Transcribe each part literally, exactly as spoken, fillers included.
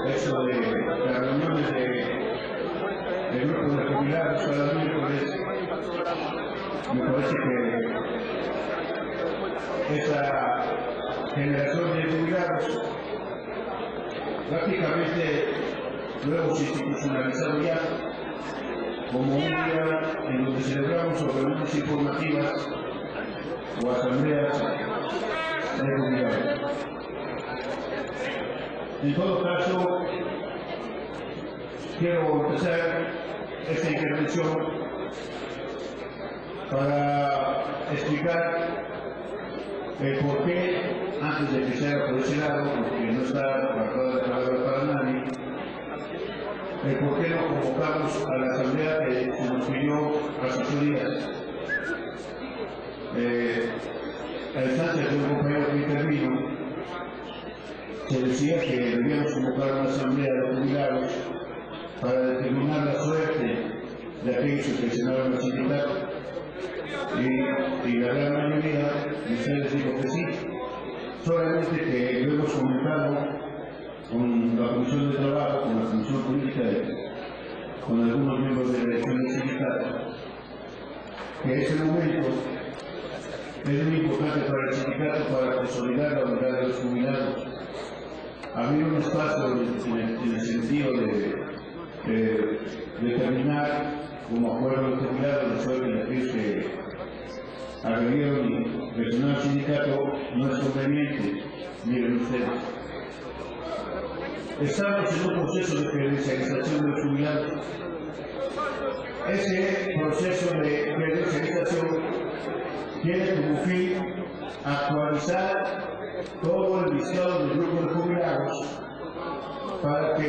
eso de las reuniones de, de grupos de jubilados cada miércoles, me parece que esa generación de jubilados prácticamente lo hemos institucionalizado ya como un día en donde celebramos reuniones informativas o asambleas de jubilados. En todo caso, quiero empezar esta intervención para explicar el por qué, antes de que sea por ese lado, porque no está apartada de palabra para nadie, el por qué no convocamos a la asamblea que se nos pidió hace ocho días. Eh, a instancia de un compañero que intervino, se decía que debíamos convocar una asamblea de jubilados para determinar la suerte de aquellos que presionaron al sindicato. Y, y la gran mayoría de ustedes dijo que sí, solamente que lo hemos comentado con la Comisión de Trabajo, con la Comisión Política, de, con algunos miembros de la dirección del sindicato, que ese momento es muy importante para el sindicato para consolidar la unidad de los jubilados. Había un espacio en el, en el sentido de, de determinar como acuerdo de jubilados la suerte de aquellos que agredieron y presionaron al sindicato. No es conveniente, miren ustedes. Estamos en un proceso de credencialización de los jubilados. Ese proceso de credencialización tiene como fin actualizar todo el listado del grupo de jubilados para que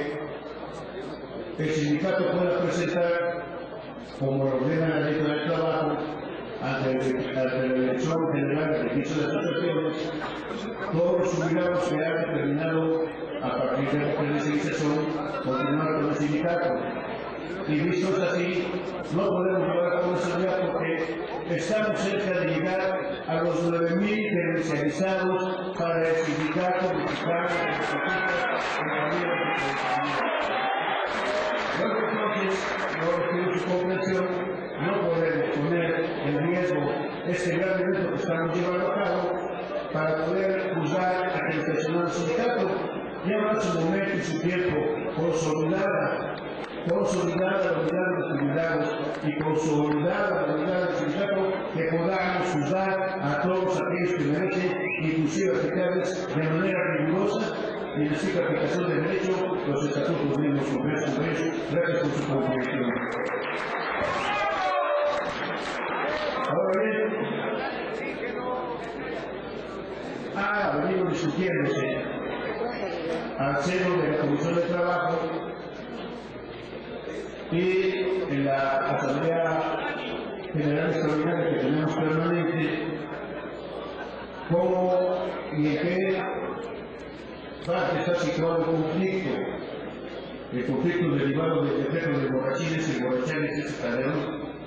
el sindicato pueda presentar, como lo ordena la ley del trabajo, ante, ante la Dirección General de Registro de Asociaciones, todos los jubilados que han determinado a partir de la credencialización continuar con el sindicato. Y vistos así, no podemos llevar a cabo esa idea porque estamos cerca de llegar a los nueve mil credencializados para el sindicato mexicano de los entonces, no requiero su comprensión, no podemos poner en riesgo este gran evento que estamos llevando a cabo para poder juzgar a que el personal sindicato lleva su momento y su tiempo consolidada, consolidada la unidad de los jubilados y consolidada la unidad del sindicato, que podamos juzgar a todos aquellos que merecen, inclusive aplicarles de manera rigurosa y en estricta aplicación de derecho los estatutos mismos sobre eso. Gracias por su comprensión. Ahora bien, ha venido discutiéndose al seno de la Comisión de Trabajo y en la Asamblea General Extraordinaria que tenemos permanente, cómo y en qué parte está situado el conflicto, el conflicto derivado del decreto de borrachines y borrachanes de ese Calderón.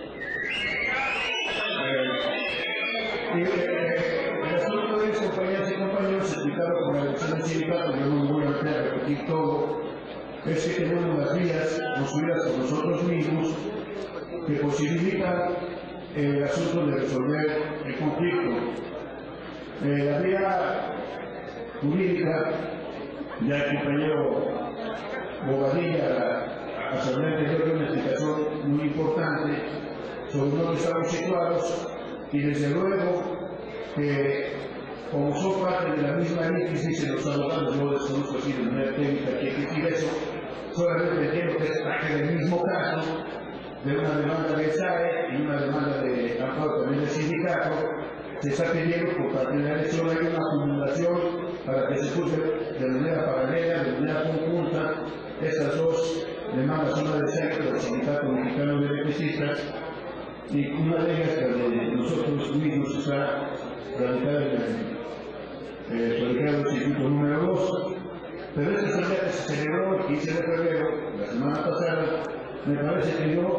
Eh, el asunto de eso, compañeras y compañeros, explicado por la dirección del sindicato, yo no me voy a meter a repetir todo, es que tenemos las vías construidas por nosotros mismos que posibilitan el asunto de resolver el conflicto. Eh, la vía jurídica, ya el compañero Bobadilla, la Asamblea anterior, dio una explicación muy importante sobre dónde estamos situados y desde luego que como son parte de la misma índice, dicen los abogados, yo desconozco así de manera técnica que decir eso, solamente entiendo que es parte del mismo caso de una demanda de S A E y una demanda de amparo también del sindicato. Se está pidiendo por parte de la elección hay una acumulación para que se juzgue de manera paralela, de manera conjunta, estas dos demandas, una de S A E del Sindicato Mexicano de Electricistas y una de ellas que de nosotros mismos está radicada en el eh, radicado el Instituto número dos. Pero esta asamblea que se celebró el quince de febrero, la semana pasada, me parece que dio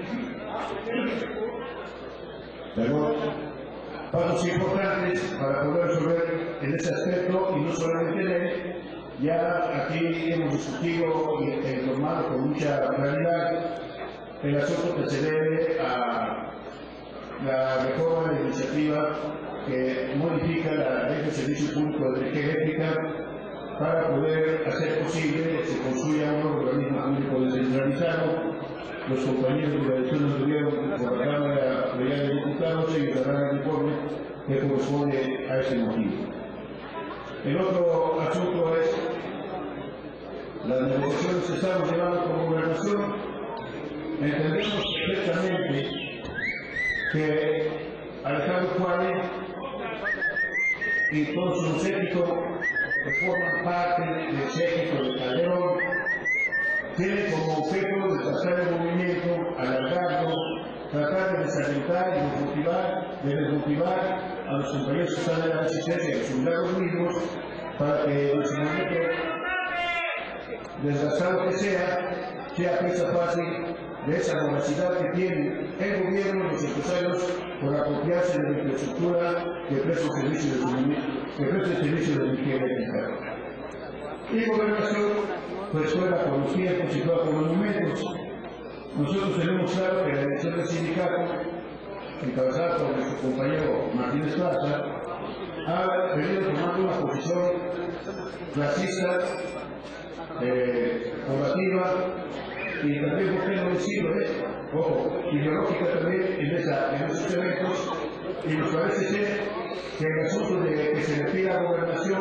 perdón, pasos importantes para poder resolver en ese aspecto y no solamente en él, Ya aquí hemos discutido y informado con mucha claridad el asunto que se debe a la reforma de iniciativa que modifica la ley de servicio público de energía eléctrica para poder hacer posible que se construya un organismo público descentralizado. Los compañeros de la elección estuvieron por la Cámara de Diputados y darán el informe que corresponde a ese motivo. El otro asunto es las negociaciones que estamos llevando con gobernación. Entendemos perfectamente que Alejandro Juárez y todos sus séquitos que forman parte del séquito de Calderón tienen como objeto desgastar el movimiento, alargarlo, tratar de desalentar y desmotivar, de desmotivar a los compañeros que están en la resistencia y a sus lados mismos para que en su momento desgastado que sea, sea pieza fácil de esa voracidad que tiene el gobierno y los empresarios por apropiarse de la infraestructura que presta el servicio de suministro, que presta el servicio de energía eléctrica. Y gobernación, pues juega con los tiempos y juega con los momentos. Nosotros tenemos claro que la elección del sindicato, encabezada por nuestro compañero Martínez Plaza, ha venido tomando una posición racista, eh, combativa, y también, ¿por qué no decirlo? Eh? Ojo, ideológica también en, esa, en esos eventos, y nos parece ser que el asunto de que se le pida a la gobernación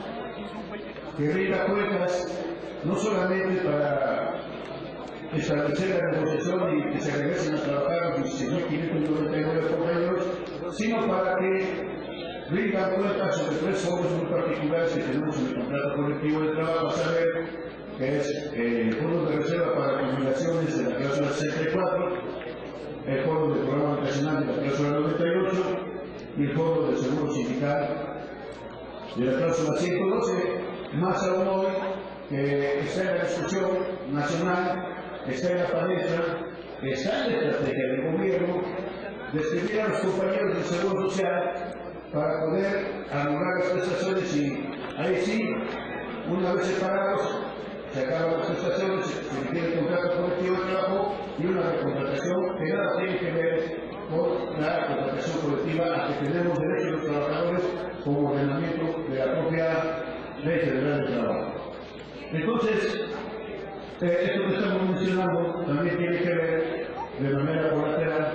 que rinda cuentas no solamente para establecer la negociación y que se regresen a trabajar los dieciséis mil quinientos noventa y nueve compañeros, sino para que rindan cuentas sobre tres fondos muy particulares que tenemos en el contrato colectivo de trabajo, a saber que es eh, el Fondo de Reserva para Jubilaciones de la cláusula sesenta y cuatro, el Fondo del Programa Vacacional de la cláusula noventa y ocho y el Fondo del Seguro Sindical de la cláusula ciento doce, más aún hoy que está en la discusión nacional, está en la palestra, está en la estrategia del gobierno, despedir a los compañeros del Seguro Social para poder anular las prestaciones y ahí sí, una vez separados, se acaban las prestaciones, se requiere el contrato colectivo de trabajo y una recontratación que nada tiene que ver con la contratación colectiva a que tenemos derecho los trabajadores como ordenamiento de la propia Ley Federal de Trabajo. Entonces, eh, esto que estamos mencionando también tiene que ver de manera colateral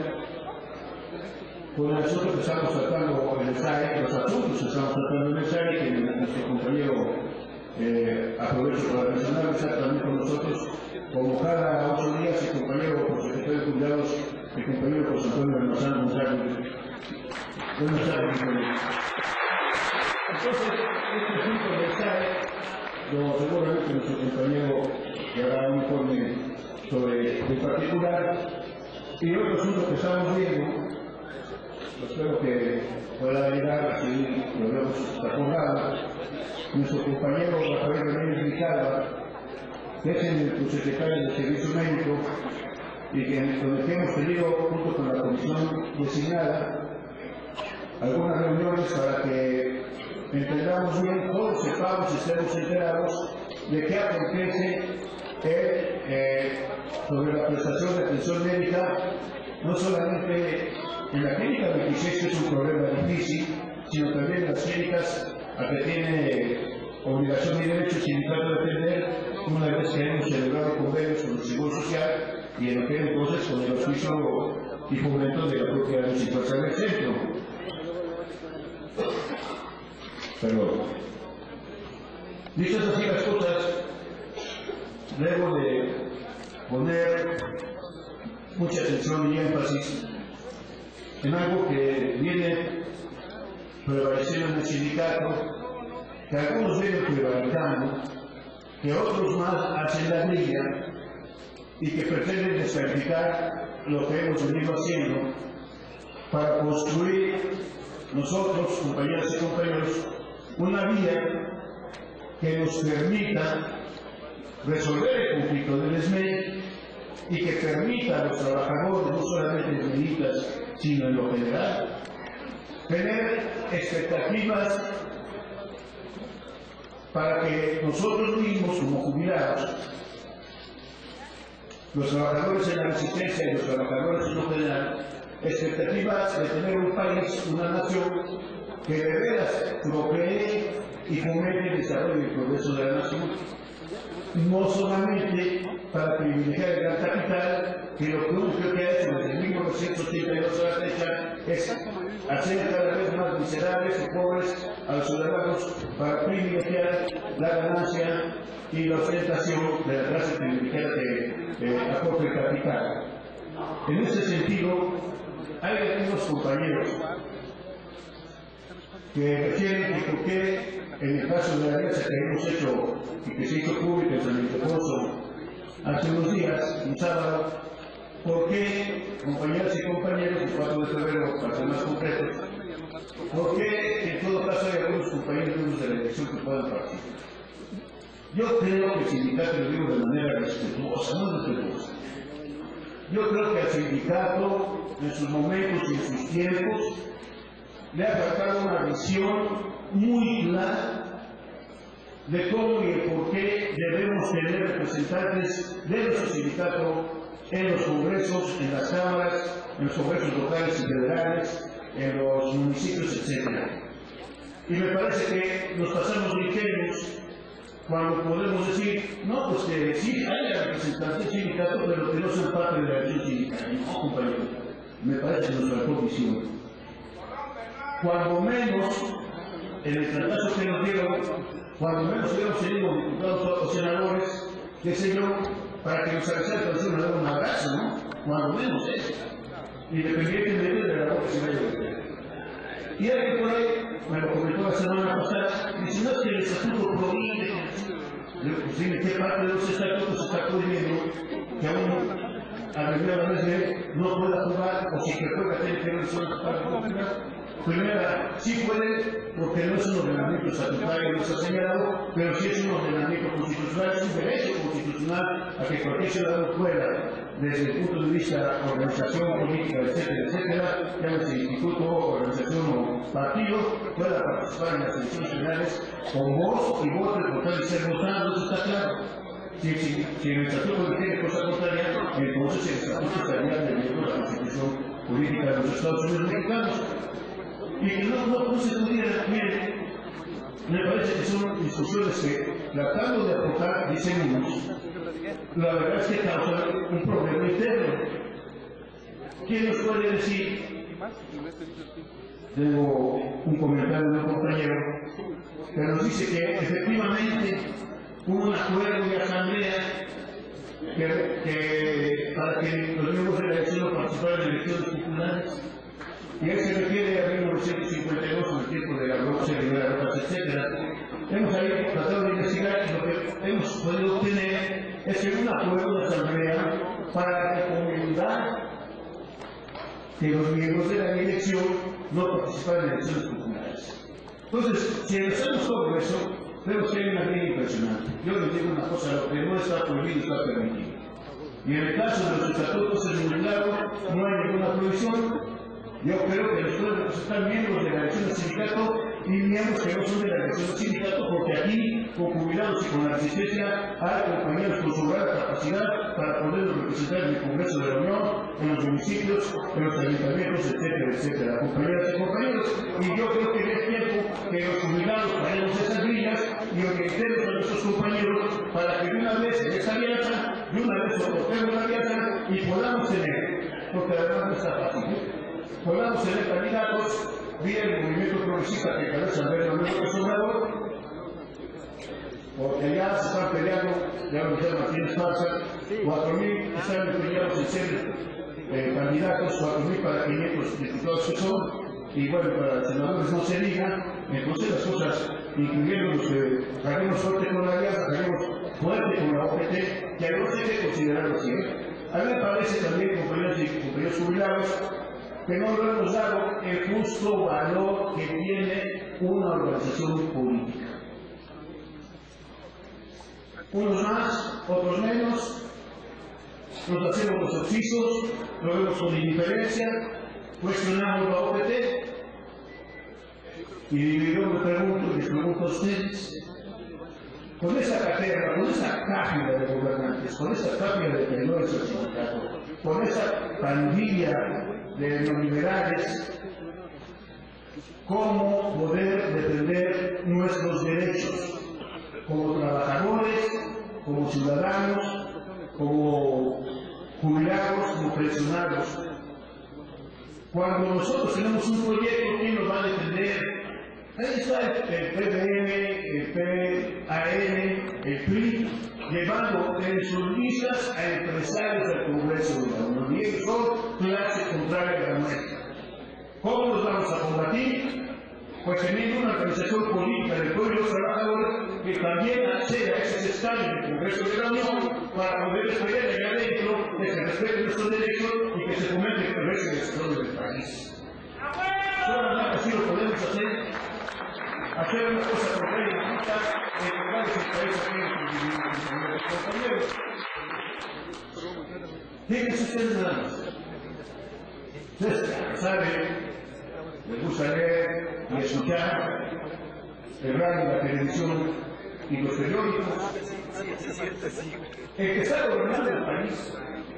con el asunto que estamos tratando en el S A E, los asuntos que estamos tratando en el S A E, que nuestro compañero eh, aprovecho para mencionar también con nosotros, como cada ocho días, el compañero por secretario de Cuidados, el compañero José Antonio Almazán González. Buenas tardes, compañero. Entonces, este asunto del S A E, lo seguramente nuestro compañero que hará un informe sobre el particular, y otro asunto que estamos viendo, espero que pueda llegar, así lo vemos acordado, nuestro compañero Rafael Ramírez Vicalva, que es el subsecretario de Servicio Médico, y que, con el que hemos tenido, junto con la comisión designada, algunas reuniones para que entendamos bien, todos sepamos y estemos enterados de qué acontece eh, eh, sobre la prestación de atención médica, no solamente en la clínica veintiséis, que es un problema difícil, sino también en las clínicas a que tiene obligación y derecho el sindicato de atender, una vez que hemos celebrado convenios con el Seguro Social y en aquel entonces con el auspicio y fomento de la propia situación del centro. Perdón. Dichas así las cosas, debo de poner mucha atención y énfasis en algo que viene prevaleciendo en el sindicato, que algunos vienen prevaricando, que otros más hacen la grilla y que pretenden descalificar lo que hemos venido haciendo para construir nosotros, compañeras y compañeros, una vía que nos permita resolver el conflicto del S M E y que permita a los trabajadores, no solamente en medidas, sino en lo general, tener expectativas para que nosotros mismos, como jubilados, los trabajadores en la resistencia y los trabajadores en lo general, expectativas de tener un país, una nación, que de veras procree y fomente el desarrollo y el progreso de la nación, no solamente para privilegiar el gran capital, que lo único que ha hecho desde mil novecientos ochenta y dos a la fecha es hacer cada vez más miserables y pobres a los ciudadanos para privilegiar la ganancia y la ostentación de la clase privilegiada que eh, aporta el capital. En ese sentido, hay algunos compañeros que refieren que por qué en el caso de la alianza que hemos hecho y que se hizo pública en San Ildefonso hace unos días, un sábado, ¿por qué, compañeras y compañeros, el cuatro de febrero, para ser más concretos, por qué en todo caso hay algunos compañeros de la elección que puedan participar? Yo creo que el sindicato, lo digo de manera respetuosa, no respetuosa, yo creo que al sindicato, en sus momentos y en sus tiempos, le ha faltado una visión muy clara de cómo y el por qué debemos tener representantes de nuestro sindicato en los congresos, en las cámaras, en los congresos locales y federales, en los municipios, etcétera. Y me parece que nos pasamos ligeros cuando podemos decir, no, pues que sí, hay representantes del sindicato, pero que no son parte de la elección sindical. No, compañero, me parece que nos faltó visión. Cuando menos, en el tratazo que nos dieron, cuando menos hubiéramos tenido diputados o senadores, qué sé yo, para que nos avisaran que nos dieron un abrazo, ¿no? Cuando menos eso, independientemente de la voz que se vaya a hacer. Y alguien por ahí, me lo comentó la semana pasada, dice, no es que el estatuto prohíbe. Pues dime, ¿qué parte de los estatutos está prohibiendo que aún a la vez de no pueda jugar o si que juega tiene que ver solo para jugar? Primera, sí puede, porque no es un ordenamiento estatutario, no está señalado, pero sí es un ordenamiento constitucional, es un derecho constitucional a que cualquier ciudadano pueda, desde el punto de vista de organización política, etcétera, etcétera, llámese instituto, organización o partido, pueda participar en las elecciones generales con voz y voto, por tal y ser votado, eso está claro. Si, si, si el estatuto tiene cosa contraria, entonces el estatuto estaría debiendo la constitución política de los Estados Unidos mexicanos. Y que no, no, no se pudiera, miren, me parece que son discusiones que, tratando de aportar diseños, la verdad es que causan un problema interno. ¿Quién nos puede decir? Tengo un comentario de un compañero que nos dice que efectivamente hubo un acuerdo de asamblea que, que, para que los miembros de la elección participaran en elecciones populares. Y él se refiere a mil novecientos cincuenta y dos, en el tiempo de la Revolución de las Rojas, etcétera. Hemos ahí tratado de investigar y lo que hemos podido obtener es que un acuerdo de asamblea para recomendar que los miembros de la elección no participaran en elecciones populares. Entonces, si analizamos todo eso, vemos que hay una línea impresionante. Yo les digo una cosa, lo que no está prohibido está permitido. Y en el caso de los estatutos es muy claro, no hay ninguna prohibición. Yo creo que los pueden representar miembros de la elección del sindicato y miembros que no son de la elección del sindicato, porque aquí, con jubilados y con la resistencia, hay compañeros con su gran capacidad para poderlos representar en el Congreso de la Unión, en los municipios, en los ayuntamientos, etcétera, etcétera. Compañeras y compañeros, y yo creo que es tiempo que los jubilados paremos esas líneas y organicemos a nuestros compañeros para que de una vez en esta alianza, de una vez soportemos la alianza y podamos tener, porque además no está fácil, podamos tener candidatos vía el movimiento progresista que cabeza Alberto López Obrador, porque ya se están peleando, ya lo dijeron Martínez Farsa, cuatro mil están empeñados en ser eh, candidatos, cuatro mil para quinientos diputados que son, y bueno, para los senadores no se diga, entonces las cosas, incluyendo los que haremos fuerte con la alianza, haremos fuerte con la O P T, que no se debe considerarlo así. A mí me parece también, compañeros y compañeros jubilados, que no lo hemos dado el justo valor que tiene una organización política. Unos más, otros menos, nos hacemos los oficios, lo vemos con indiferencia, cuestionamos la O P T, y yo me pregunto, les pregunto a ustedes, con esa cartera, con esa cápila de gobernantes, con esa cápila de traidores al sindicato, con esa pandilla de neoliberales, cómo poder defender nuestros derechos como trabajadores, como ciudadanos, como jubilados, como pensionados. Cuando nosotros tenemos un proyecto, ¿quién nos va a defender? Ahí está el P D M, el P A N, el P R I, llevando en sus listas a empresarios del Congreso de la Unión. Y ellos son clase contraria a la nuestra. ¿Cómo los vamos a combatir? Pues teniendo una organización política del pueblo y los trabajadores que también acceda a esos escaños del Congreso de la Unión para poder defender allá adentro que se respeten nuestros derechos y que se fomente el progreso y el desarrollo del país. Solamente así lo podemos hacer. Hacer una cosa contraria y justa en lugar de que país aquí en los compañeros. Fíjense ustedes nada más. Ustedes saben, les gusta leer y escuchar el radio, la televisión y los periódicos. El que está gobernando el país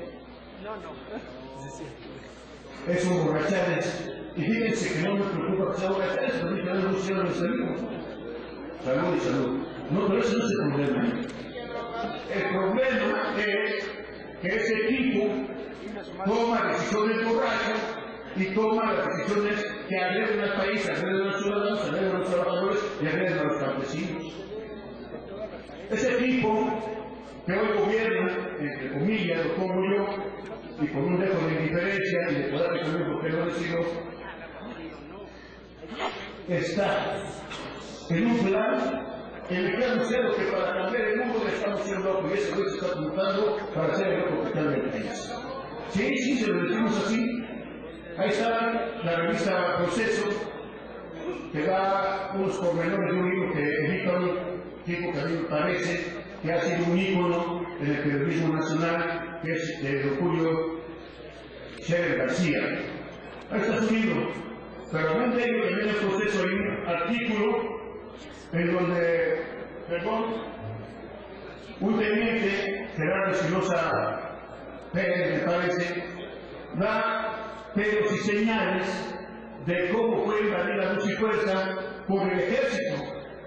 es un borrachales. Y fíjense que no me preocupa que sea borrachales, porque ya no pusieron los amigos. Salud y salud. No, pero eso no es el problema. El problema es que ese equipo toma decisiones borrachas y toma las decisiones que agreden al país, agreden a los ciudadanos, agreden a los trabajadores y agreden a los campesinos. Ese equipo que hoy gobierna, entre comillas, lo pongo yo, y con un dejo de indiferencia y de poder también porque no decido, está en un plan en el que ha anunciado que para cambiar el mundo le estamos haciendo loco y ese güey se está apuntando para hacer el loco que cambie el país. Sí, sí, se lo decimos así. Ahí está la revista Proceso, que da unos pormenores de un libro que edita un tipo que a mí me parece que ha sido un ícono en el periodismo nacional, que es de don Julio Scherer García. Ahí está su libro, pero además de ello también el Proceso hay un artículo en donde, perdón, un teniente, Gerardo Espinosa Pérez, me parece, da pelos y señales de cómo fue invadida luz y fuerza por el ejército,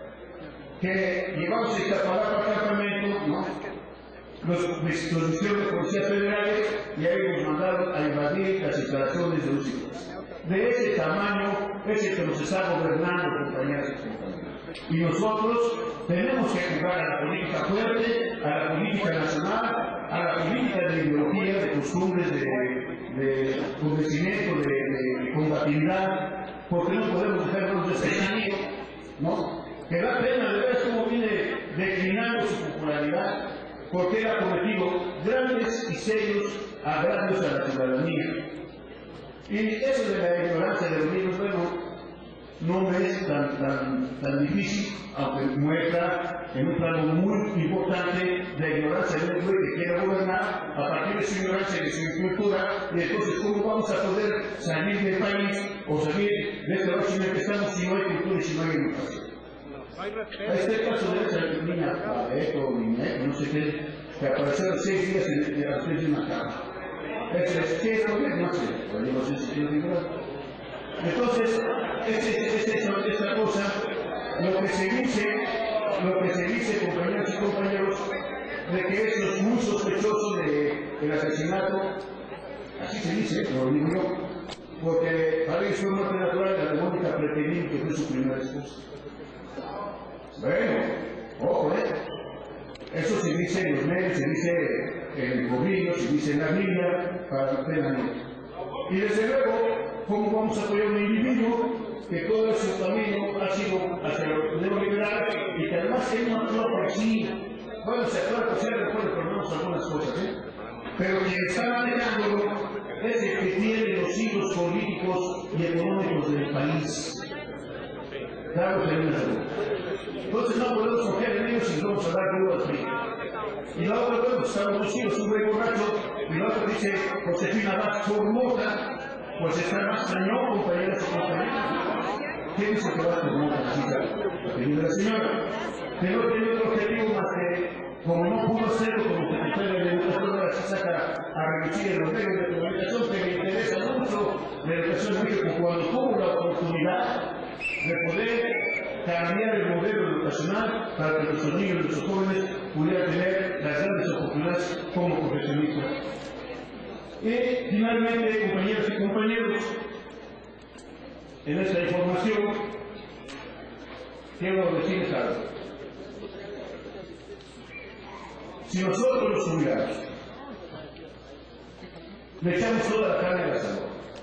que llevamos esta palabra al campamento, ¿no? Los, los hicieron de policías federales y ahí nos mandaron a invadir las instalaciones de luz y fuerza. De ese tamaño es el que nos está gobernando, compañeras y compañeros. Y nosotros tenemos que jugar a la política fuerte, a la política nacional, a la política de ideología, de costumbres, de, de convencimiento, de, de combatividad, porque no podemos dejarnos de ser, ¿no? Que da pena de ver cómo viene declinando su popularidad, porque él ha cometido grandes y serios agravios a la ciudadanía. Y eso de la ignorancia de los niños, bueno, no me es tan, tan, tan difícil, aunque muestra en un plano muy importante la ignorancia de un güey que quiera gobernar a partir de su ignorancia y de su cultura, y entonces cómo vamos a poder salir del país o salir de este régimen que estamos si no hay cultura y si no hay educación. A este caso de esa niña Pareto, no sé qué, que apareció a seis días en la frente de una cama. Ese es que no sé, no sé si quiero decir. Entonces, es, es, es esta cosa, lo que se dice, lo que se dice, compañeros y compañeros, de que es muy sospechoso de, del asesinato, así se dice, lo digo yo, porque para ellos fue muerte natural de la Mónica Pretelín, que fue su primera esposa. Bueno, ojo, ¿eh? Eso se dice en los medios, se dice en el Corrillo, se dice en la Biblia, para la pena. Y desde luego, ¿cómo vamos a apoyar a un individuo que todo su camino ha sido hacia el neoliberal y que además él no actúa por sí? Bueno, se actúa por ser después de ponernos algunas cosas, ¿eh? Pero quien está manejándolo es el que tiene los hilos políticos y económicos del país. Claro que hay una salud. Entonces no podemos confiar en ellos si no vamos a dar duro al país. Y la otra, bueno, estamos los hijos, un rey borracho, y la otra dice, Josefina Vaz Formosa, pues está más cañón, compañeras y compañeros. ¿Quién dice que va a Formosa, la chica? La de la señora. que no tiene otro objetivo más que, como no pudo hacerlo como secretario de Educación, ahora se saca a reducir en los medios de comunicación, que me interesa mucho la educación en México, cuando tuvo la oportunidad de poder cambiar el modelo educacional para que nuestros niños y nuestros jóvenes pudieran tener las grandes oportunidades como profesionistas. Y finalmente, compañeros y compañeros, en esta información quiero decirles algo. Si nosotros los jubilados le echamos toda la carne a la salud,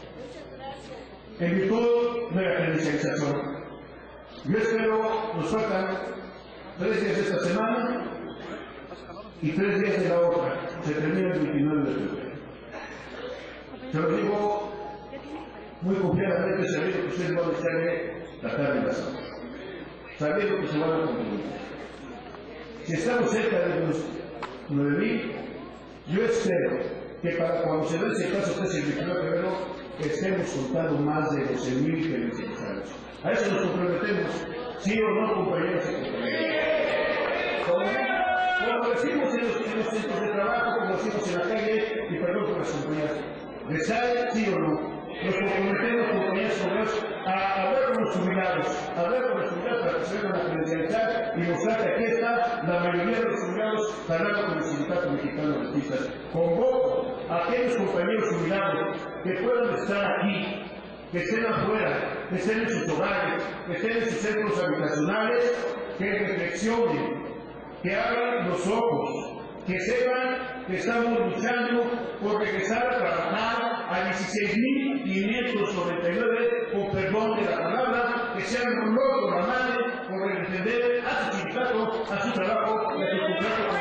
en virtud de la credencialización, yo espero, nos faltan tres días de esta semana y tres días de la otra, se termina el veintinueve de febrero. Se lo digo muy confiadamente, sabiendo que ustedes van a echarle la carne a la salud, sabiendo que se van a cumplir. Si estamos cerca de los nueve mil, yo espero que para cuando se dé ese caso, que es el veintinueve de febrero, estemos contando más de doce mil credencializados. A eso nos comprometemos, sí o no, compañeros y compañeras. Como, como decimos en los, en los centros de trabajo, como decimos en la calle, y perdón por las compañías, ¿les sale sí o no? Nos comprometemos, compañeros y compañeros, a hablar con los jubilados, a hablar con los jubilados para que se vengan a credencializar y mostrar que aquí está la mayoría de los jubilados hablando con el Sindicato Mexicano de Dentistas. Convoco a aquellos compañeros jubilados que puedan estar aquí, que estén afuera, que estén en sus hogares, que estén en sus centros habitacionales, que reflexionen, que abran los ojos, que sepan que estamos luchando por regresar a trabajar a dieciséis mil quinientos noventa y nueve, con perdón de la palabra, que sean un loco normales por defender a su sindicato, a su trabajo y a su contrato.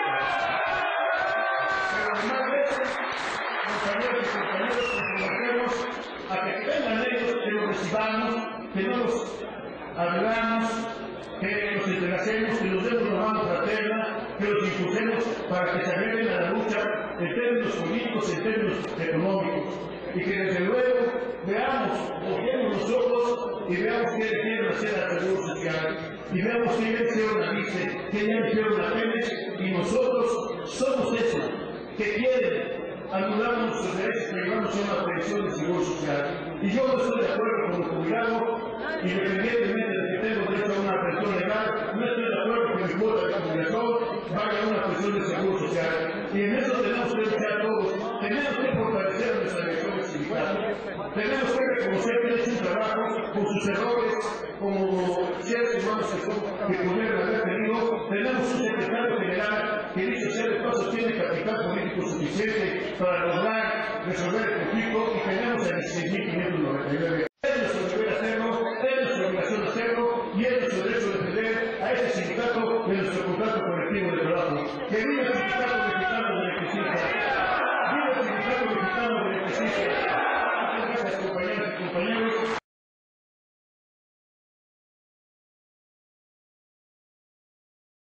Pero además de eso, compañeros y compañeros, nos comprometemos a que tengan ellos, que los recibamos, que no los hablamos, que los entregacemos, que los demos la mano fraterna, que los impulsemos para que se agreguen a la lucha en términos políticos, en términos económicos, y que desde luego veamos, volteemos los ojos y veamos qué le quieren hacer al Seguro Social, y veamos qué ya hicieron la Lice, qué ya hicieron la Pemex, y nosotros somos esos que quieren anular nuestros derechos para llevarnos a una pensión de Seguro Social. Y yo no estoy de acuerdo con el jubilado, independientemente de que tengo derecho a una pensión legal, no estoy de acuerdo con mi cuota de jubilación vaya a una pensión de Seguro Social. Y en eso tenemos que luchar todos, tenemos que fortalecer nuestra elección sindical, tenemos que reconocer que es un trabajo con sus errores, como seres humanos que pudieran haber tenido. Tenemos un secretario general que dice ser de paso tiene capital político suficiente para lograr resolver el conflicto, y tenemos a dieciséis mil quinientos noventa y nueve. Es nuestro deber hacerlo, es nuestra obligación hacerlo, y es nuestro derecho de defender a ese sindicato de nuestro contrato colectivo de trabajo. Que viva el Sindicato Mexicano de Electricistas.